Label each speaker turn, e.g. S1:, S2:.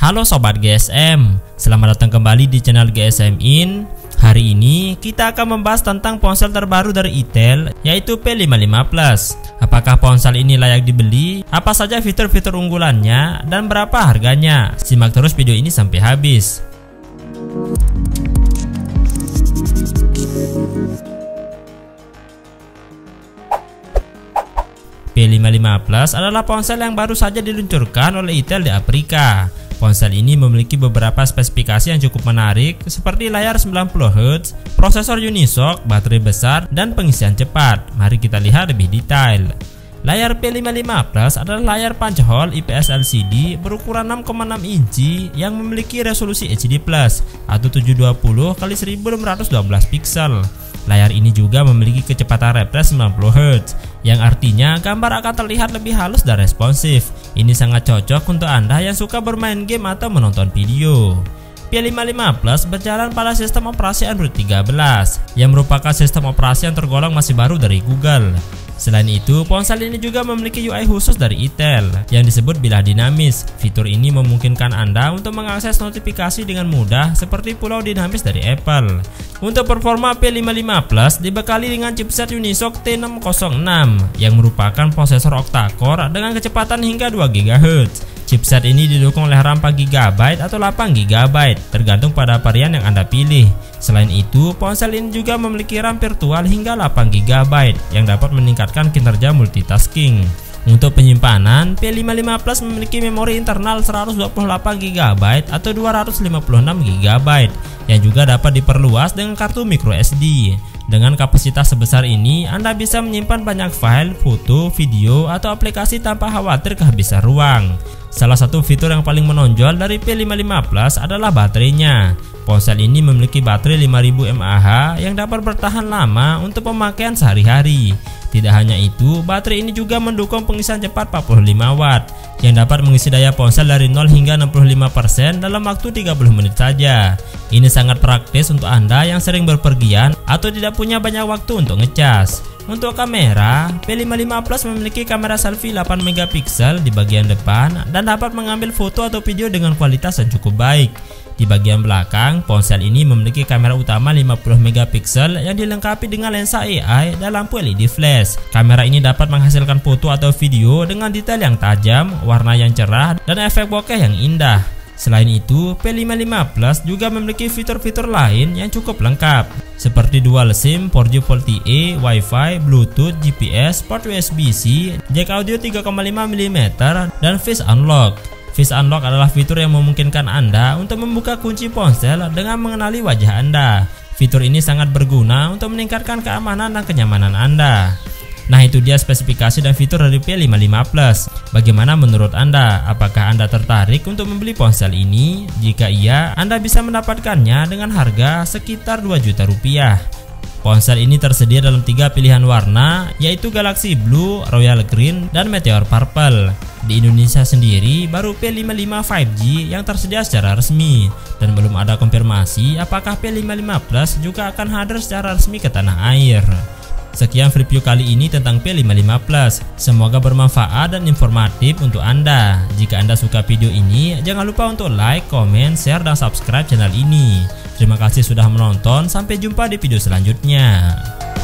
S1: Halo Sobat GSM, selamat datang kembali di channel GSM In. Hari ini kita akan membahas tentang ponsel terbaru dari Itel, yaitu P55 Plus. Apakah ponsel ini layak dibeli? Apa saja fitur-fitur unggulannya? Dan berapa harganya? Simak terus video ini sampai habis. P55 Plus adalah ponsel yang baru saja diluncurkan oleh Itel di Afrika. Ponsel ini memiliki beberapa spesifikasi yang cukup menarik seperti layar 90Hz, prosesor Unisoc, baterai besar, dan pengisian cepat. Mari kita lihat lebih detail. Layar P55 Plus adalah layar punch hole IPS LCD berukuran 6,6 inci yang memiliki resolusi HD+ atau 720x1612 pixel. Layar ini juga memiliki kecepatan refresh 90Hz, yang artinya gambar akan terlihat lebih halus dan responsif. Ini sangat cocok untuk Anda yang suka bermain game atau menonton video. P55 Plus berjalan pada sistem operasi Android 13, yang merupakan sistem operasi yang tergolong masih baru dari Google. Selain itu, ponsel ini juga memiliki UI khusus dari Itel yang disebut bilah dinamis. Fitur ini memungkinkan Anda untuk mengakses notifikasi dengan mudah seperti pulau dinamis dari Apple. Untuk performa P55 Plus dibekali dengan chipset Unisoc T606 yang merupakan prosesor octa-core dengan kecepatan hingga 2 GHz. Chipset ini didukung oleh RAM 4 GB atau 8 GB, tergantung pada varian yang Anda pilih. Selain itu, ponsel ini juga memiliki RAM virtual hingga 8 GB yang dapat meningkatkan kinerja multitasking. Untuk penyimpanan, P55 Plus memiliki memori internal 128 GB atau 256 GB yang juga dapat diperluas dengan kartu microSD. Dengan kapasitas sebesar ini, Anda bisa menyimpan banyak file, foto, video, atau aplikasi tanpa khawatir kehabisan ruang. Salah satu fitur yang paling menonjol dari P55 Plus adalah baterainya. Ponsel ini memiliki baterai 5000 mAh yang dapat bertahan lama untuk pemakaian sehari-hari. Tidak hanya itu, baterai ini juga mendukung pengisian cepat 45 Watt yang dapat mengisi daya ponsel dari 0 hingga 65% dalam waktu 30 menit saja. Ini sangat praktis untuk Anda yang sering berpergian atau tidak punya banyak waktu untuk ngecas. Untuk kamera, P55 Plus memiliki kamera selfie 8 MP di bagian depan dan dapat mengambil foto atau video dengan kualitas yang cukup baik. Di bagian belakang, ponsel ini memiliki kamera utama 50 MP yang dilengkapi dengan lensa AI dan lampu LED flash. Kamera ini dapat menghasilkan foto atau video dengan detail yang tajam, warna yang cerah, dan efek bokeh yang indah. Selain itu, P55 Plus juga memiliki fitur-fitur lain yang cukup lengkap, seperti dual SIM, 4G VoLTE, Wi-Fi, Bluetooth, GPS, port USB-C, jack audio 3,5 mm, dan Face Unlock. Face Unlock adalah fitur yang memungkinkan Anda untuk membuka kunci ponsel dengan mengenali wajah Anda. Fitur ini sangat berguna untuk meningkatkan keamanan dan kenyamanan Anda. Nah, itu dia spesifikasi dan fitur dari P55 Plus. Bagaimana menurut Anda? Apakah Anda tertarik untuk membeli ponsel ini? Jika iya, Anda bisa mendapatkannya dengan harga sekitar 2 juta rupiah. Ponsel ini tersedia dalam 3 pilihan warna, yaitu Galaxy Blue, Royal Green, dan Meteor Purple. Di Indonesia sendiri, baru P55 5G yang tersedia secara resmi, dan belum ada konfirmasi apakah P55 Plus juga akan hadir secara resmi ke tanah air. Sekian review kali ini tentang P55 Plus. Semoga bermanfaat dan informatif untuk Anda. Jika Anda suka video ini, jangan lupa untuk like, komen, share, dan subscribe channel ini. Terima kasih sudah menonton. Sampai jumpa di video selanjutnya.